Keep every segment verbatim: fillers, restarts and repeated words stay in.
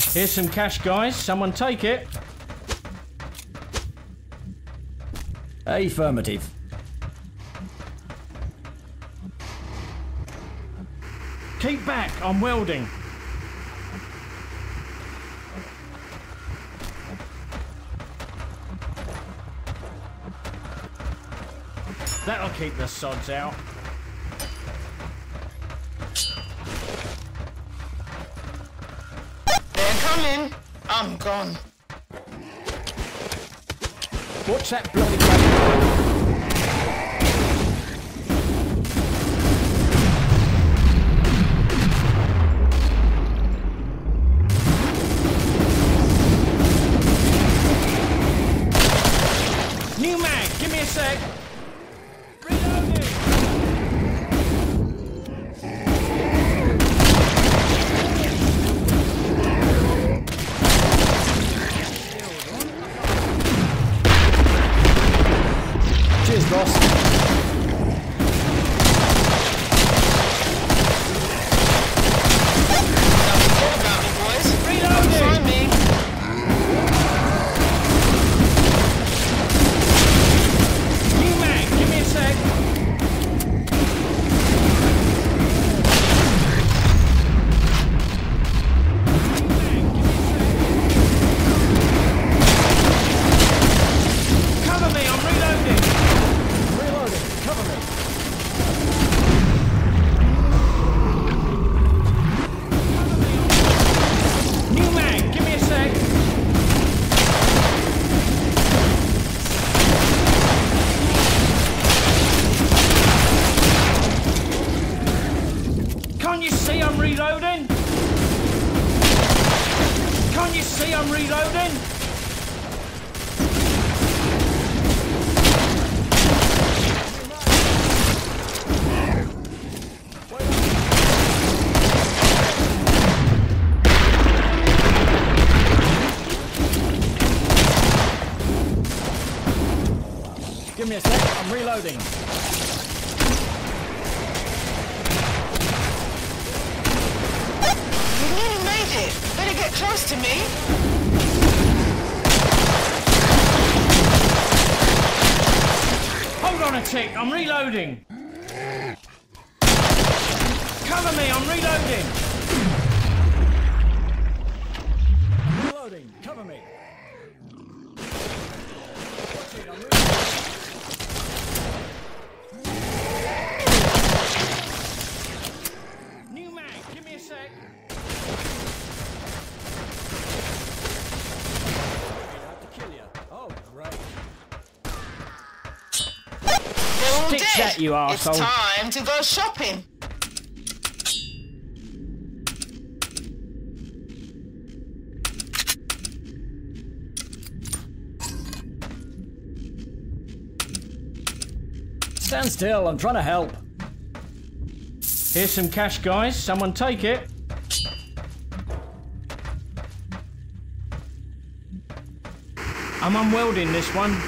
Here's some cash, guys. Someone take it. Affirmative. Keep back, I'm welding. That'll keep the sods out. They're coming. I'm gone. What's that bloody gun? New mag, give me a sec. Reloading. Cheers, boss. Don't forget about me, boys. Reloading. Find me. New mag, give me a sec. Cover me, I'm reloading. Reloading. Cover me. New mag, give me a sec. Can't you see I'm reloading? Can't you see I'm reloading? Give me a sec. I'm reloading. You nearly made it. Better get close to me. Hold on a tick, I'm reloading. Cover me, I'm reloading. Reloading. Cover me. Watch it, I'm reloading. New mag, give me a sec. Out to kill you. Oh, great. They're all Stick dead. that, you arsehole. It's time to go shopping. Stand still. I'm trying to help. Here's some cash, guys. Someone take it. I'm unwelding this one.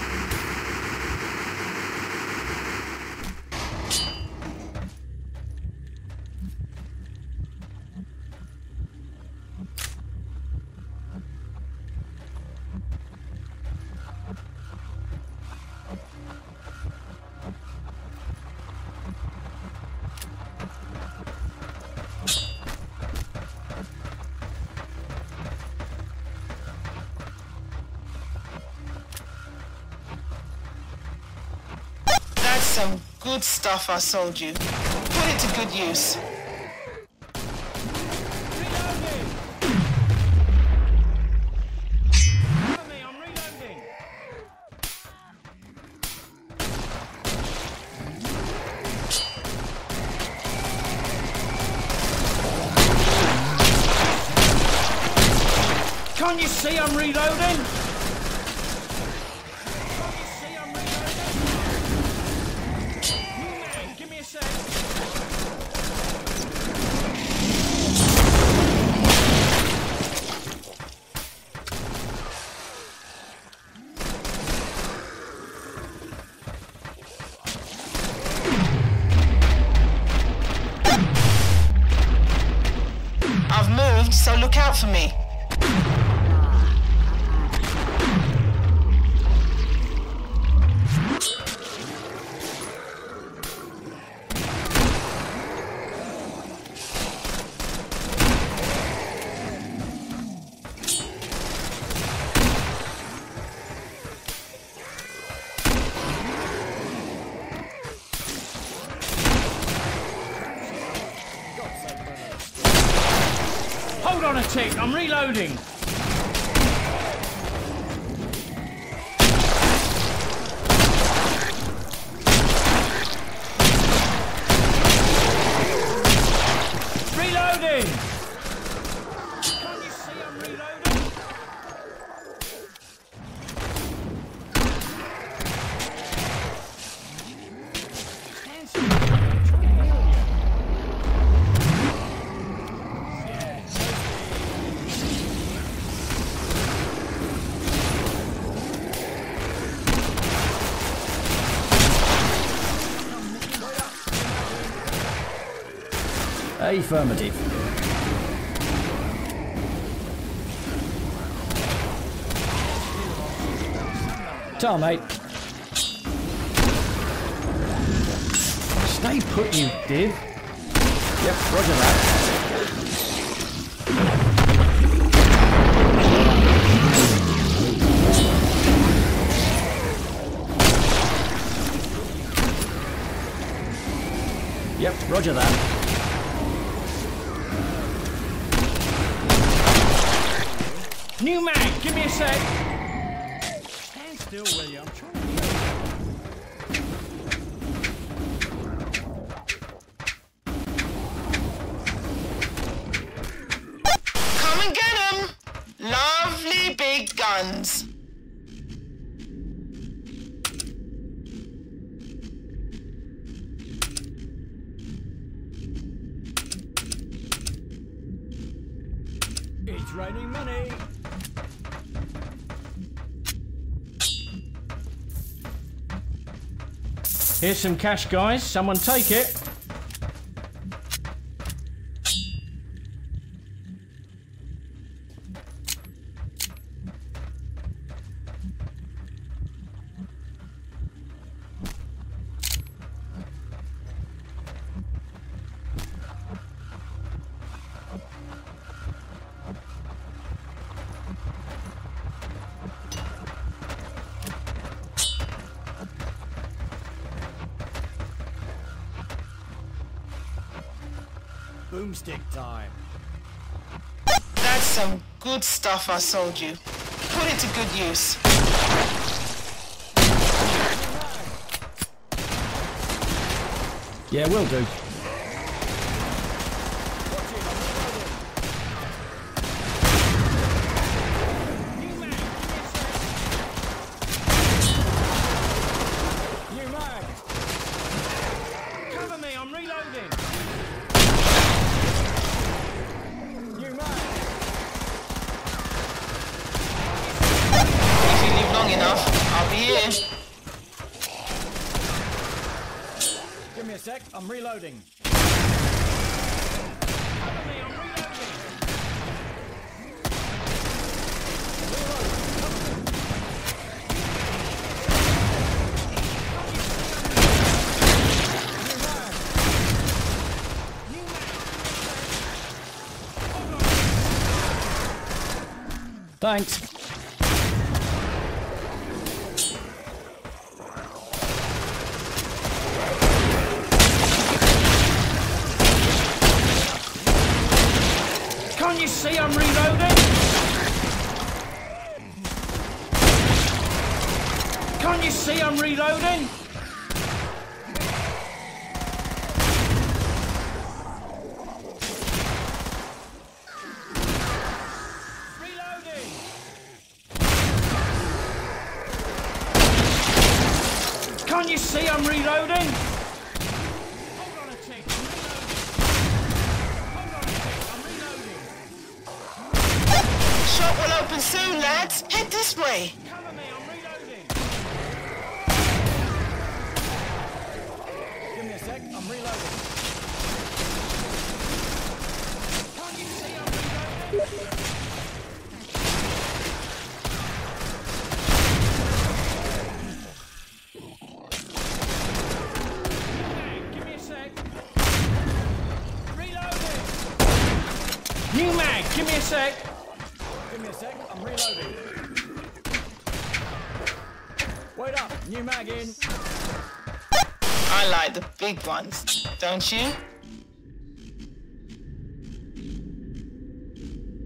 That's some good stuff I sold you. Put it to good use. Reloading. Cover me, I'm reloading. Can't you see I'm reloading? Can't you see I'm reloading? New mag, give me a sec. I've moved, so look out for me. Hold on a tick, I'm reloading. Reloading! Can't you see I'm reloading? Stand still, I'm trying to kill you. Affirmative. Ta, mate. Stay put, you div. Yep, roger that. Yep, roger that. New mag, give me a sec. Stand still, will you? I'm trying to kill you. Come and get 'em! Lovely big guns. It's raining money. Here's some cash, guys. Someone take it. Boomstick time. That's some good stuff I sold you. Put it to good use. Yeah, will do. New mag. Cover me, I'm reloading. New mag. If you live long enough, I'll be here. Give me a sec, I'm reloading. Cover me, I'm reloading. Thanks. Can't you see I'm reloading? Can't you see I'm reloading? Reloading! Can't you see I'm reloading? Hold on a tick, I'm reloading. Hold on a tick, I'm reloading. Shop will open soon, lads. Head this way. Cover me, I'm reloading. Give me a sec, I'm reloading. Can't you see I'm reloading? Give me a sec. Reloading. New mag, give me a sec. Give me a sec, I'm reloading. Wait up, new mag in. I like the big ones, don't you?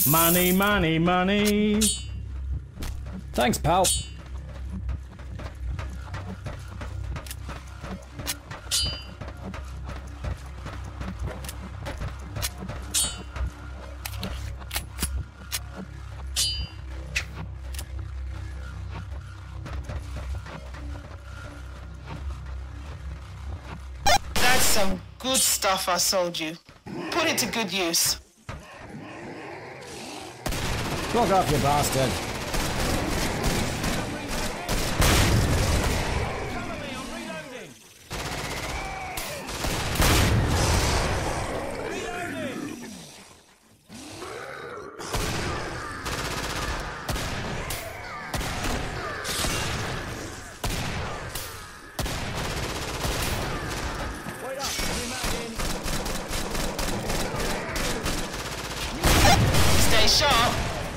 Money, money, money. Thanks, pal. That's some good stuff I sold you. Put it to good use. Fuck off, you bastard. Cover me, I'm reloading. Reloading. Wait up, new mag in. Stay sharp.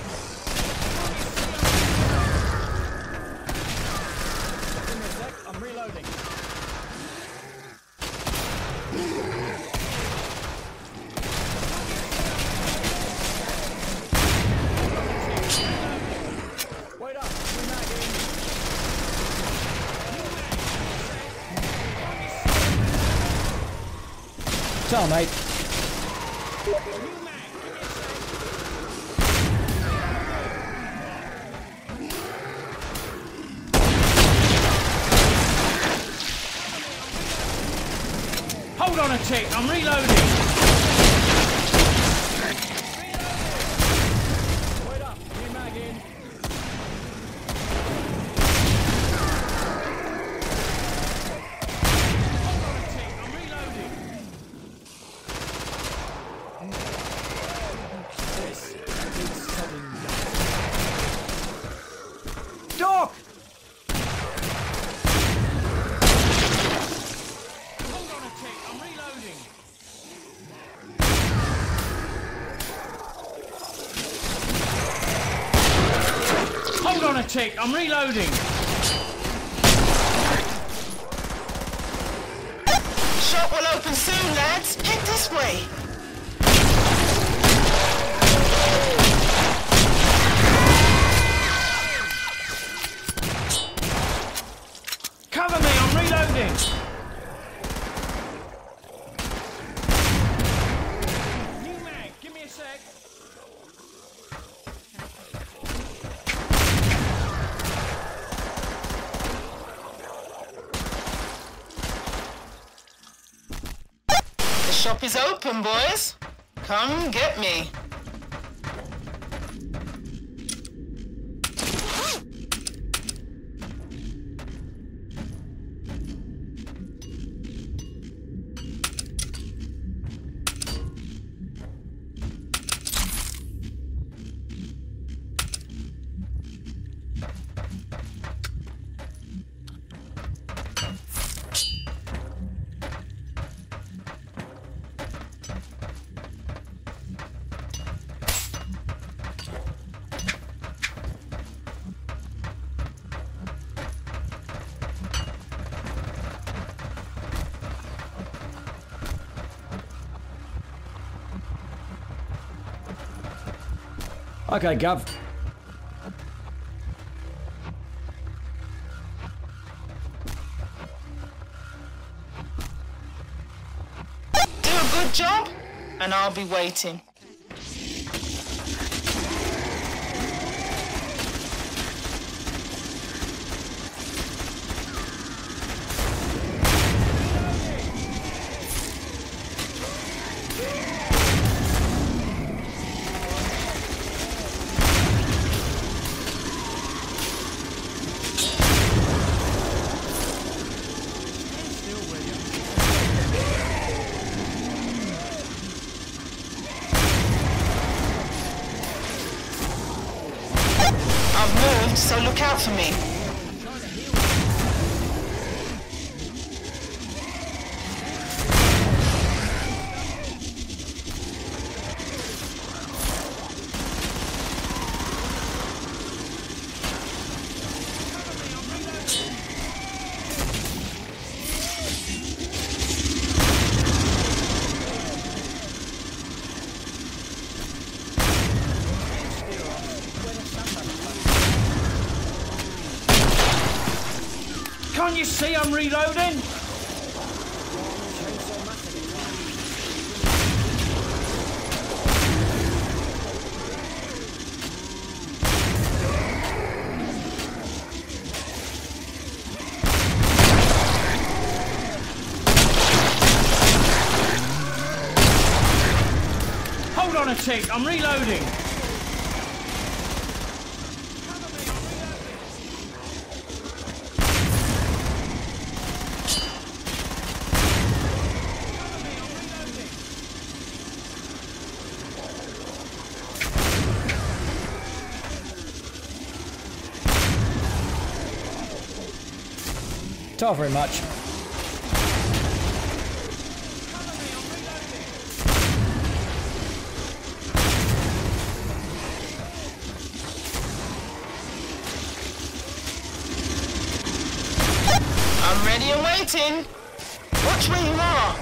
Give me a sec, I'm reloading. Wait up, new mag in. Tell, mate. Hold on a tick, I'm reloading. Wait up, new mag in. Hold on a tick, I'm reloading. This is sudden. Doc! Hold on a tick, I'm reloading. Hold on a tick, I'm reloading. Shop will open soon, lads. Head this way. Cover me, I'm reloading. New mag, give me a sec. The shop is open, boys. Come get me. Okay, Gov. Do a good job, and I'll be waiting. I've moved, so look out for me. see I'm reloading? Hold on a tick, I'm reloading. Not very much. I'm ready and waiting. Watch where you are.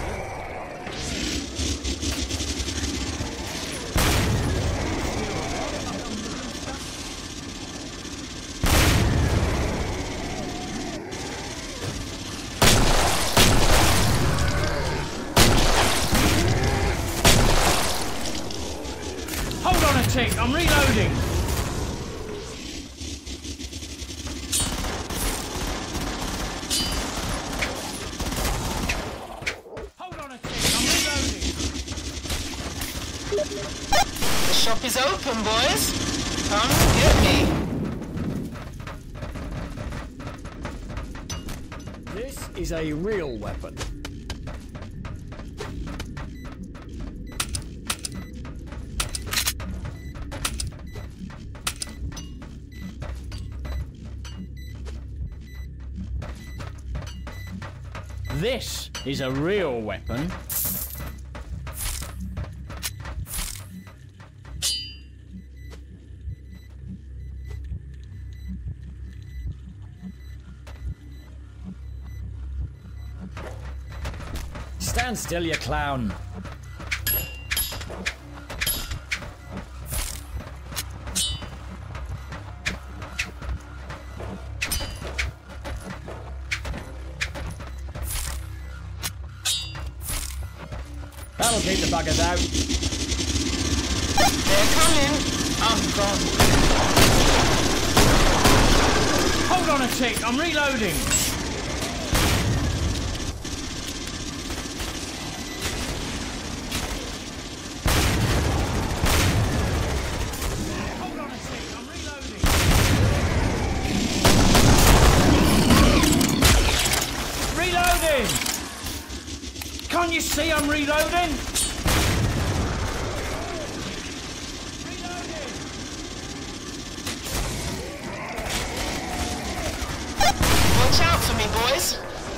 Hold on a tick, I'm reloading. Hold on a tick, I'm reloading. The shop is open, boys. Come get me. This is a real weapon. This is a real weapon. Stand still, you clown. That'll keep the buggers out. They're coming. I'm gone. Hold on a tick, I'm reloading. Hold on a tick, I'm reloading. Reloading! Can't you see I'm reloading? Reloading! Watch out for me, boys.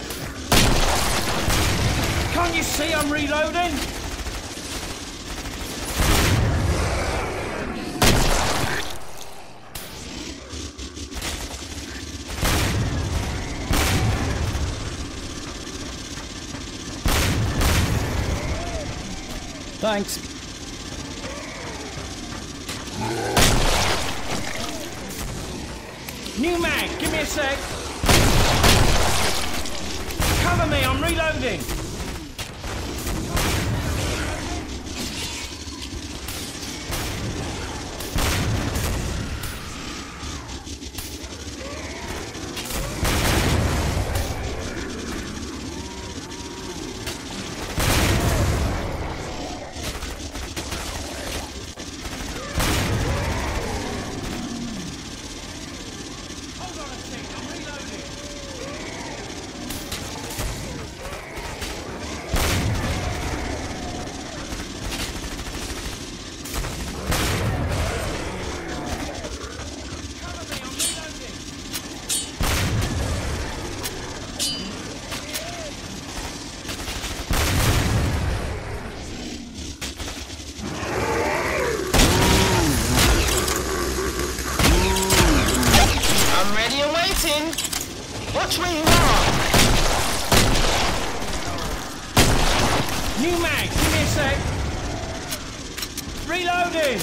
Can't you see I'm reloading? Thanks. New mag, give me a sec. Cover me, I'm reloading. Hold on a sec, I'm reloading. Cover me, I'm reloading. I'm ready and waiting. Watch where you are. New mag, give me a sec. Reloading.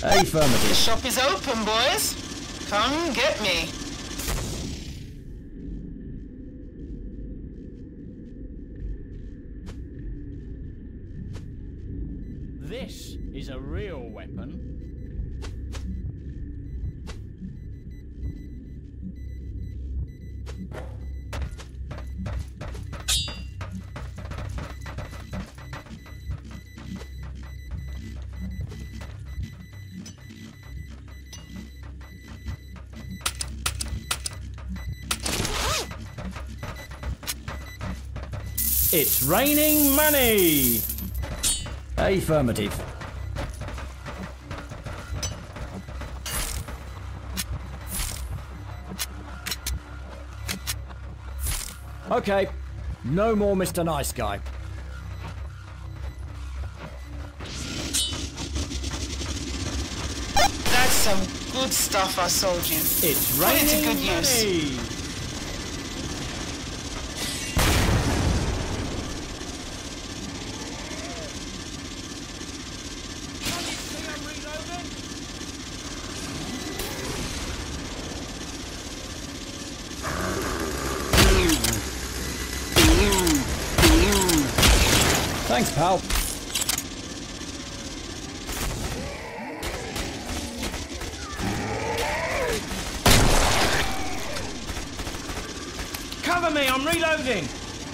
The Affirmative. shop is open, boys. Come get me. This is a real weapon. It's raining money! Affirmative. Okay, no more Mister Nice Guy. That's some good stuff I sold you. It's Put it to raining good use. money! Can't you see I'm reloading? Thanks, pal. Cover me, I'm reloading!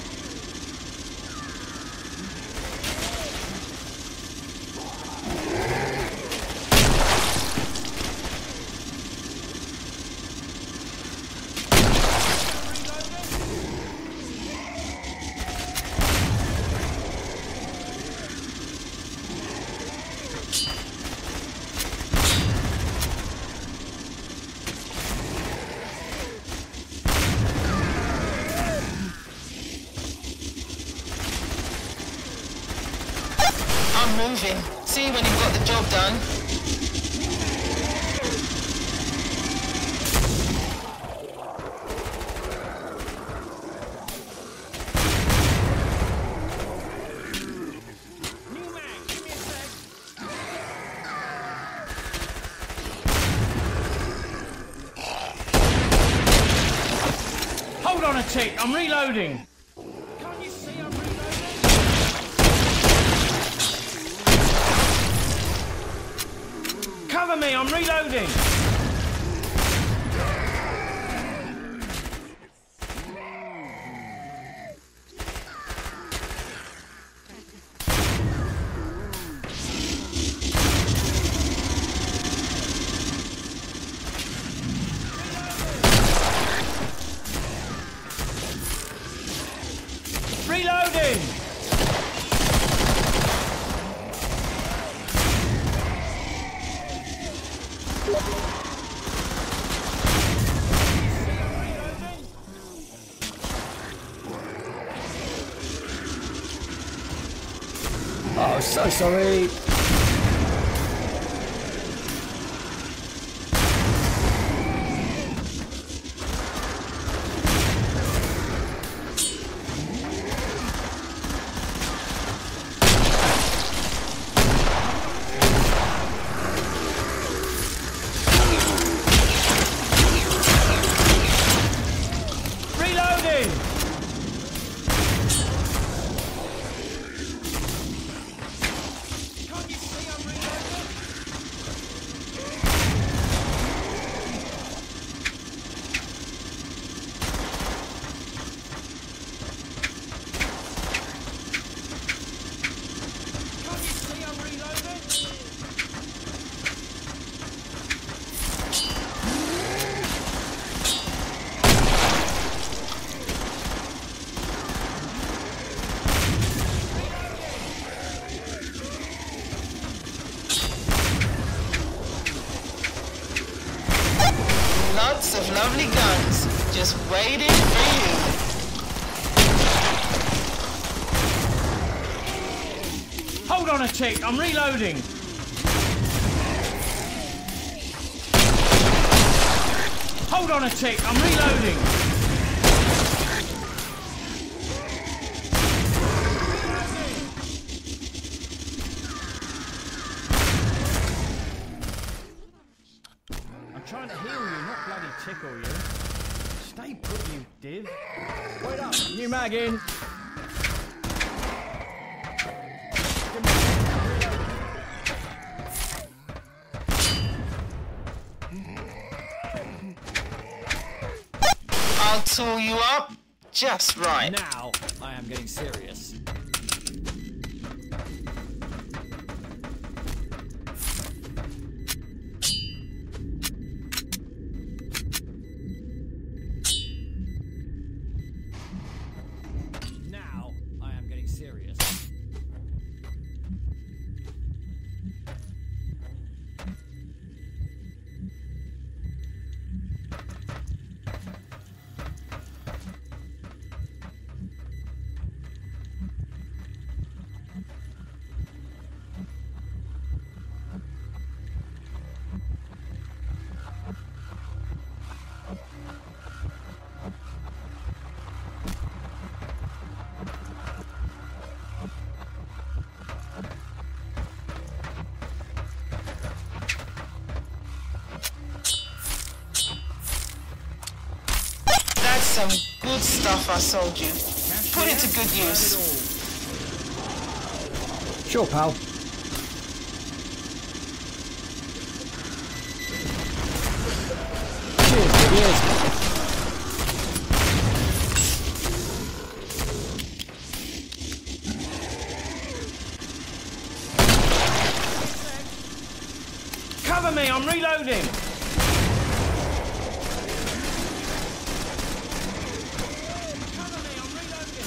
I'm moving. See you when you've got the job done. New mag, give me a sec. Hold on a tick, I'm reloading! Can't you see I'm reloading? Cover me, I'm reloading! Reloading! Oh, so sorry. Reloading! Can't you see I'm reloading? Can't you see I'm reloading? Lots of lovely guns, just waiting for you. Hold on a tick, I'm reloading! Hold on a tick, I'm reloading! tickle you. Stay put, you div. Wait up! New mag in! I'll tool you up just right. Now I am getting serious. Now I am getting serious. That's some good stuff I sold you. Put it to good use. Sure, pal. Cheers, big ears. Cover me, I'm reloading! Cover me, I'm reloading!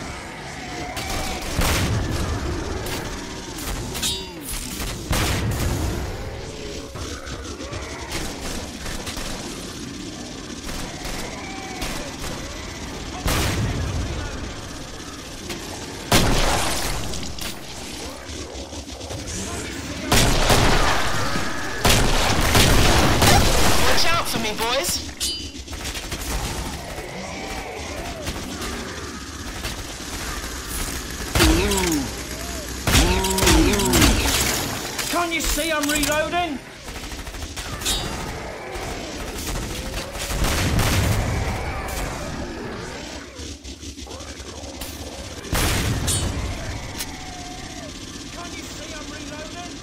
Watch out for me, boys. Can't you see I'm reloading? Can't you see I'm reloading?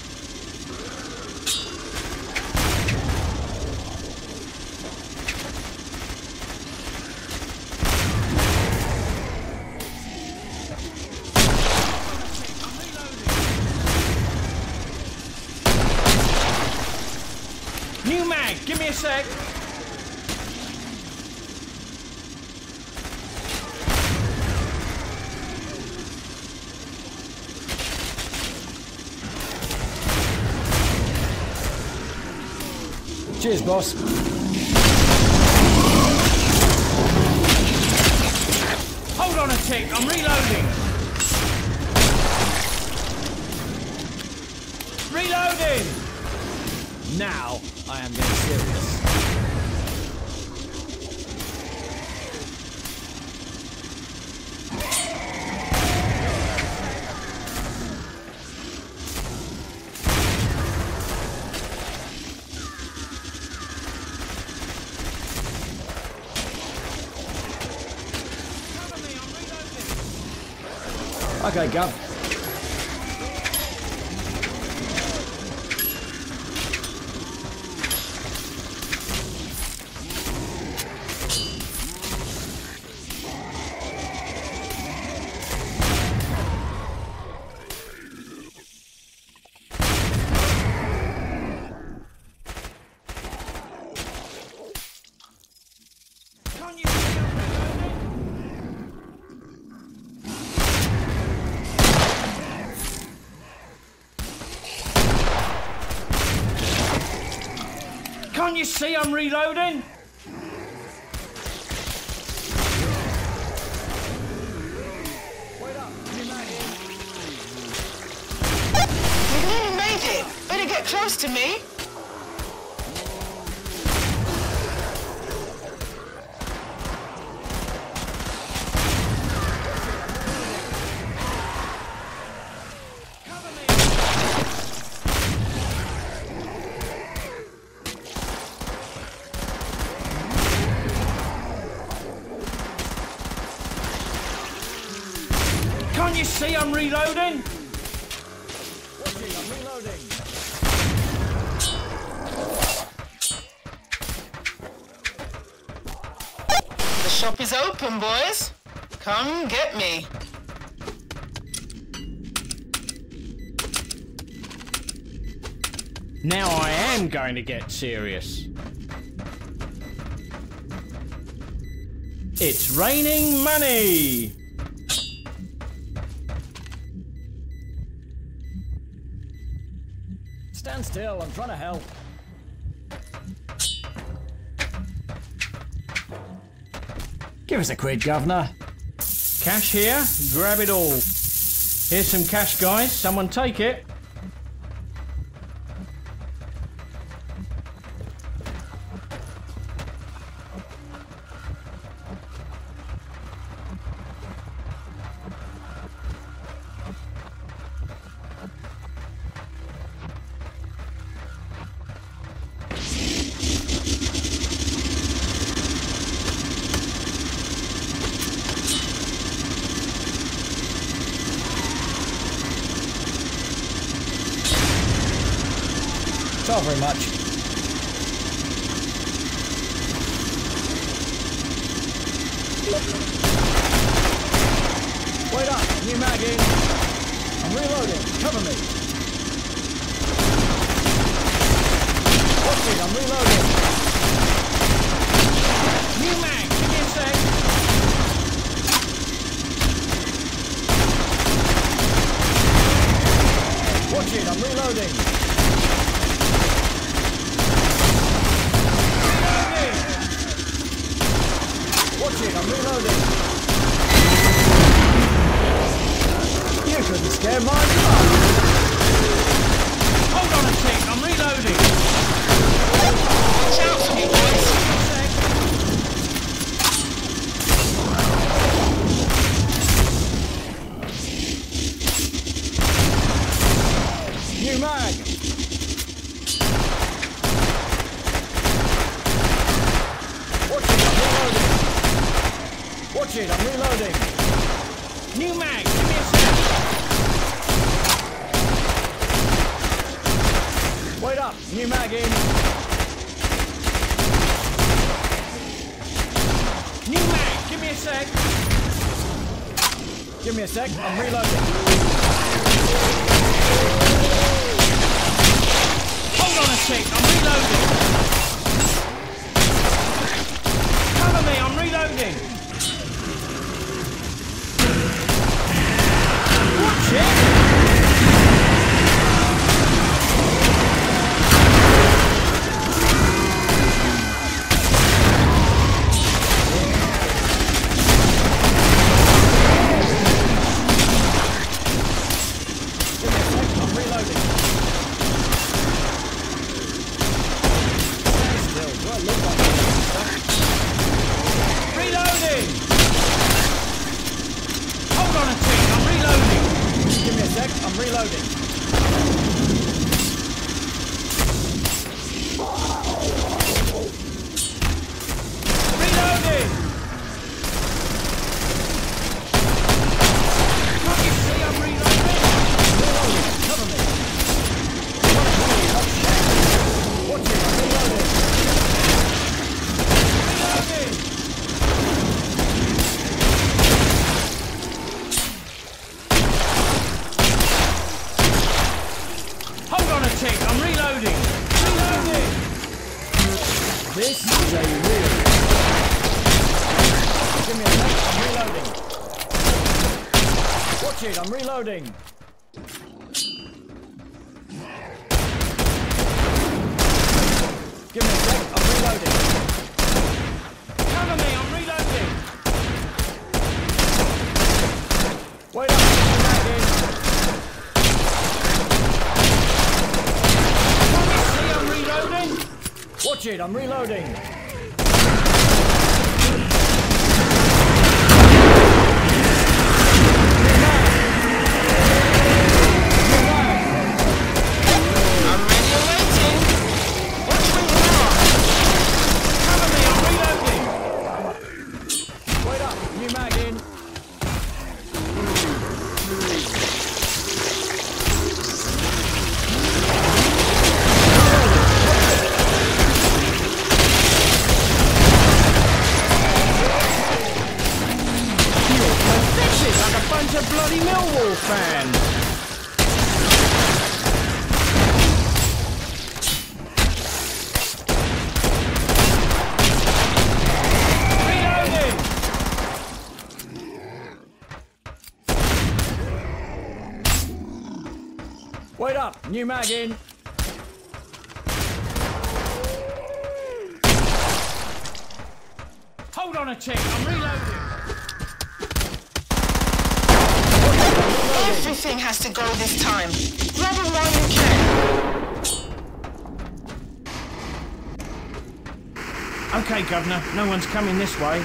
I'm reloading. New mag, give me a sec. Cheers, boss. Hold on a tick, I'm reloading. Reloading! Now I am getting serious. Cover me, I'm reloading. Okay, Gov. Can't you see I'm reloading? Can't you see I'm reloading? Wait up! New mag in. We've nearly made it. Better get close to me. Cover me. see I'm reloading? Watching, I'm reloading. The shop is open, boys. Come get me. Now I am going to get serious. It's raining money! Stand still, I'm trying to help. Give us a quid, Governor. Cash here, grab it all. Here's some cash, guys. Someone take it. Not very much. Wait up, new mag in. I'm reloading, cover me. Watching, I'm reloading. New mag, give me a sec. Watching, I'm reloading. Watch it, I'm reloading. You couldn't scare my car. Hold on a sec, I'm reloading. Watch out for me, boys. New mag. Watch it, I'm reloading. Watch it, I'm reloading. New mag, give me a sec. Wait up, new mag in. New mag, give me a sec. Give me a sec, I'm reloading. Hold on a sec, I'm reloading. Cover me, I'm reloading. Watch it. I'm reloading. Stand still, do I look like this stuff? Reloading. Hold on a sec, I'm reloading. Give me a sec, I'm reloading. Reloading. Can't you see I'm reloading? Reloading, cover me. Watch it, I'm reloading. Reloading. Hold on a tick, I'm reloading. Reloading. This is a real. Give me a sec, I'm reloading. Watch it, I'm reloading. Give me a sec, I'm reloading. Cover me, I'm reloading. Wait up, I'm back in. Can't you see I'm reloading? Watch it, I'm reloading. I'm ready and waiting. Watch where you are. Cover me, I'm reloading. Wait up, new mag in. fan. Reloading! Wait up, new mag in. Hold on a tick, I'm reloading! Everything has to go this time. Grab it while you can. Okay, Governor, no one's coming this way.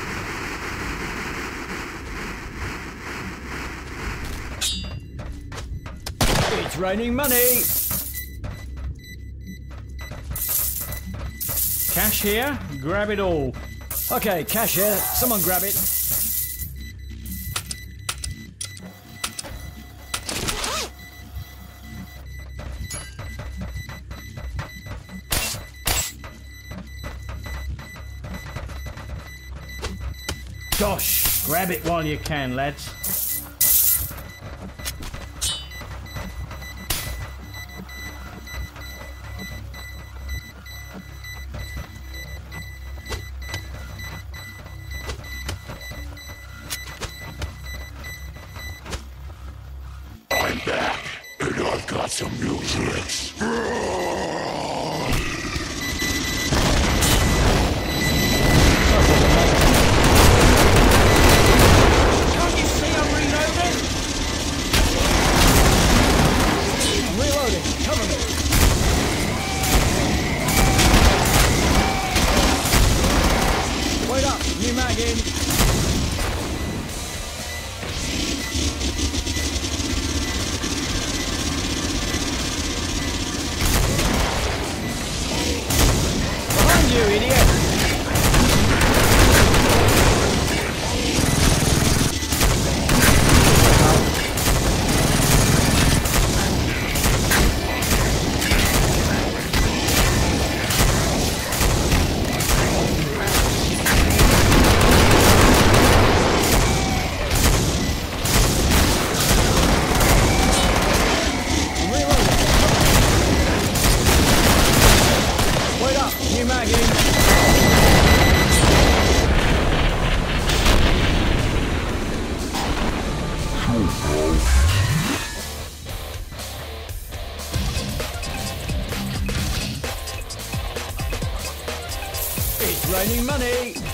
It's raining money. Cash here, grab it all. Okay, cash here. Someone grab it. Gosh, grab it while you can, lads. I'm back, and I've got some new tricks. Can't you see I'm reloading? I'm reloading. Cover me. Wait up, new mag in. Behind you, idiot. Wait up, new mag in. It's raining money.